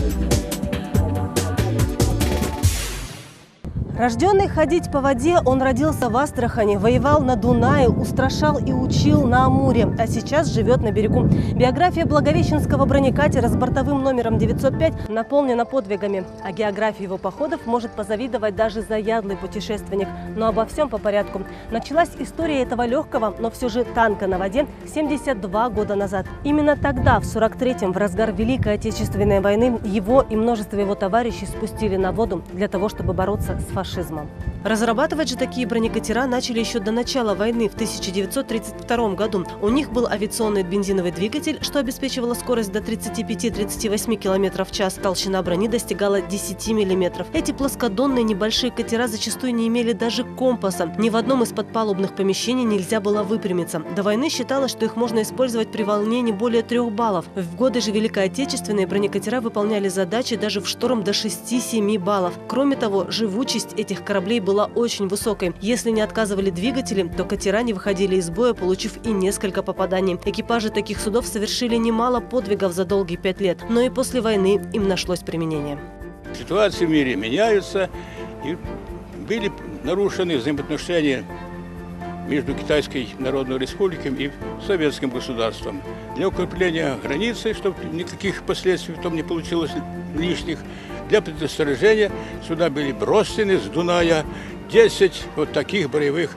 Рожденный ходить по воде, он родился в Астрахани, воевал на Дунае, устрашал и учил на Амуре, а сейчас живет на берегу. Биография благовещенского бронекатера с бортовым номером 905 наполнена подвигами. А географии его походов может позавидовать даже заядлый путешественник. Но обо всем по порядку. Началась история этого легкого, но все же танка на воде 72 года назад. Именно тогда, в 43-м, в разгар Великой Отечественной войны, его и множество его товарищей спустили на воду для того, чтобы бороться с фашизмом. Разрабатывать же такие бронекатера начали еще до начала войны в 1932 году. У них был авиационный бензиновый двигатель, что обеспечивало скорость до 35-38 км в час. Толщина брони достигала 10 мм. Эти плоскодонные небольшие катера зачастую не имели даже компаса. Ни в одном из подпалубных помещений нельзя было выпрямиться. До войны считалось, что их можно использовать при волне не более 3 баллов. В годы же Великой Отечественной бронекатера выполняли задачи даже в шторм до 6-7 баллов. Кроме того, живучесть этих кораблей была очень высокой. Если не отказывали двигатели, то катера не выходили из боя, получив и несколько попаданий. Экипажи таких судов совершили немало подвигов за долгие 5 лет, но и после войны им нашлось применение. Ситуации в мире меняются, и были нарушены взаимоотношения между Китайской Народной Республикой и Советским государством. Для укрепления границы, чтобы никаких последствий потом не получилось лишних, для предосторожения сюда были брошены с Дуная 10 вот таких боевых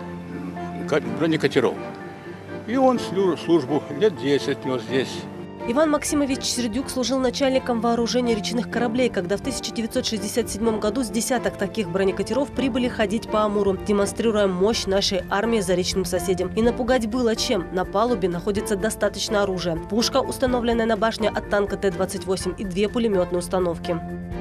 бронекатеров. И он службу лет 10 нес здесь. Иван Максимович Сердюк служил начальником вооружения речных кораблей, когда в 1967 году с десяток таких бронекатеров прибыли ходить по Амуру, демонстрируя мощь нашей армии за речным соседям. И напугать было чем. На палубе находится достаточно оружия. Пушка, установленная на башне от танка Т-28, и 2 пулеметные установки.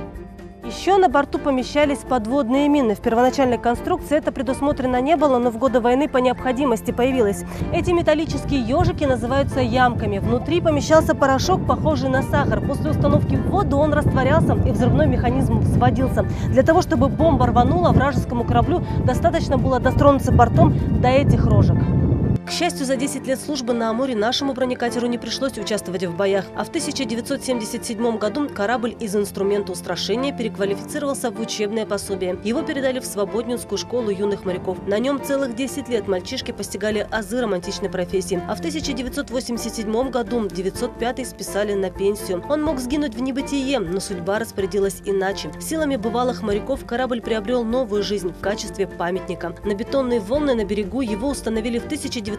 Еще на борту помещались подводные мины. В первоначальной конструкции это предусмотрено не было, но в годы войны по необходимости появилось. Эти металлические ежики называются ямками. Внутри помещался порошок, похожий на сахар. После установки в воду он растворялся, и взрывной механизм взводился. Для того, чтобы бомба рванула, вражескому кораблю достаточно было достронуться бортом до этих рожек. К счастью, за 10 лет службы на Амуре нашему бронекатеру не пришлось участвовать в боях. А в 1977 году корабль из инструмента устрашения переквалифицировался в учебное пособие. Его передали в Свободнинскую школу юных моряков. На нем целых 10 лет мальчишки постигали азы романтичной профессии. А в 1987 году 905-й списали на пенсию. Он мог сгинуть в небытие, но судьба распорядилась иначе. Силами бывалых моряков корабль приобрел новую жизнь в качестве памятника. На бетонные волны на берегу его установили в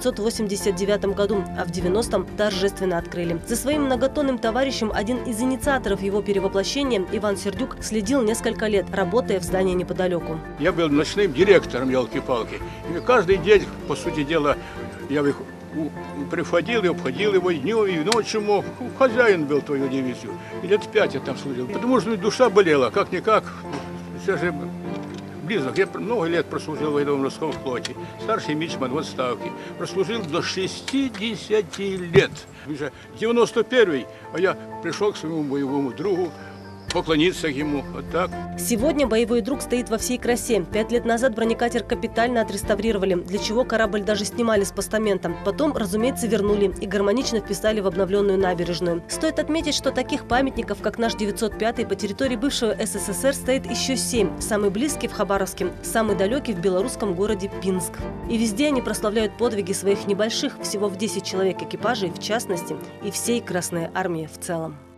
1989 году, а в 90-м торжественно открыли. За своим многотонным товарищем один из инициаторов его перевоплощения, Иван Сердюк, следил несколько лет, работая в здании неподалеку. Я был ночным директором, елки-палки. И каждый день, по сути дела, я приходил и обходил его днем и ночью. Хозяин был твою дивизию. И лет 5 я там служил. Потому что душа болела, как-никак. Все же близок. Я много лет прослужил в военно-морском флоте. Старший мичман в отставке. Прослужил до 60 лет. Уже 91-й, а я пришел к своему боевому другу поклониться ему. Вот так. Сегодня боевой друг стоит во всей красе. 5 лет назад бронекатер капитально отреставрировали, для чего корабль даже снимали с постамента. Потом, разумеется, вернули и гармонично вписали в обновленную набережную. Стоит отметить, что таких памятников, как наш 905-й, по территории бывшего СССР стоит еще 7. Самый близкий в Хабаровске, самый далекий в белорусском городе Пинск. И везде они прославляют подвиги своих небольших, всего в 10 человек экипажей, в частности, и всей Красной Армии в целом.